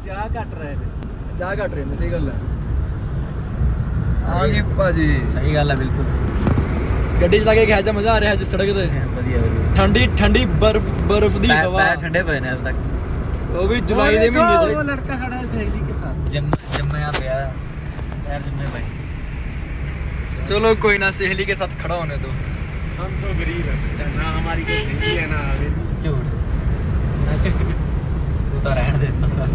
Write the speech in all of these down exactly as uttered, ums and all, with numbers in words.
ਚਾਹ ਘਟ ਰਹੇ ਨੇ ਚਾਹ ਘਟ ਰਹੇ ਨੇ ਸਹੀ ਗੱਲ ਹੈ हाँ जी भाजी सही गल है बिल्कुल गड्डी चला के कैसा मजा आ रहा है जिस सड़क ते ਵਧੀਆ ਵਧੀਆ ठंडी ठंडी बर्फ बर्फ दी हवा पैर ठंडे पे ने अब तक वो भी जुलाई दे महीने से वो लड़का खड़ा है सहेली के साथ जम जम्मया पिया पैर जम्मे पे चलो कोई ना सहेली के साथ खड़ा होने दो हम तो गरीब है ना हमारी कोई सहेली है ना आगे झूठ तू तो रहने दे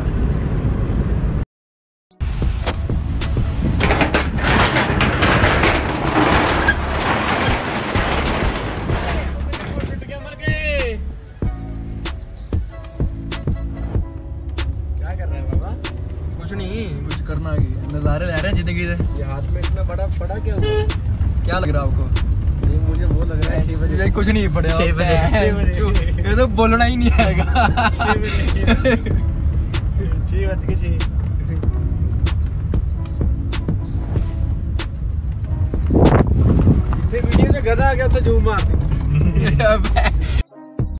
करना नज़ारे ले रहे हैं जिंदगी से ये हाथ में इतना बड़ा पड़ा क्या हुआ क्या लग रहा है आपको ये मुझे वो लग रहा है छह बजे कुछ नहीं पड़ा छह बजे ये तो बोलना ही नहीं आएगा छह बज के छह वीडियो में गधा आ गया था जूम मार